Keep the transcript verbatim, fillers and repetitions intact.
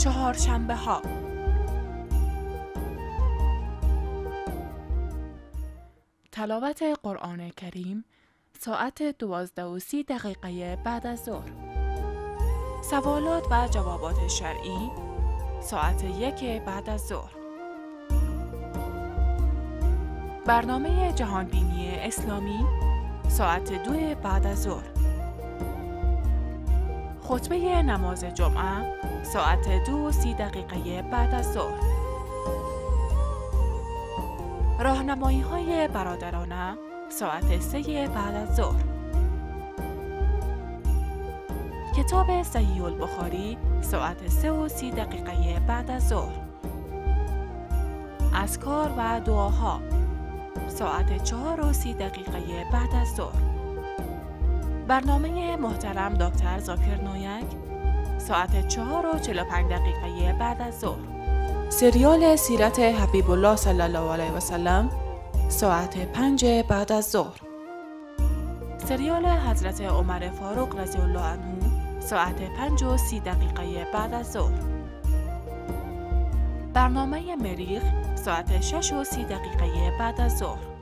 چهارشنبه ها: تلاوت قرآن کریم ساعت دوازده و سی دقیقه بعد از ظهر. سوالات و جوابات شرعی ساعت یک بعد از ظهر. برنامه جهانبینی اسلامی ساعت دو بعد از ظهر. خطبه نماز جمعه ساعت دو و سی دقیقه بعد از ظهر. راهنمایی های برادرانه ساعت سه بعد از ظهر. کتاب صحیح البخاری ساعت سه و سی دقیقه بعد از ظهر. اذکار و دعاها ساعت چهار و سی دقیقه بعد از ظهر. برنامه محترم دکتر ذاکر نویک ساعت چهار و چهل و پنج دقیقه بعد از ظهر. سریال سیرت حبیب الله صلی الله علیه و سلم ساعت پنج بعد از ظهر. سریال حضرت عمر فاروق رضی الله عنه ساعت پنج و سی دقیقه بعد از ظهر. برنامه مریخ ساعت شش و سی دقیقه بعد از ظهر.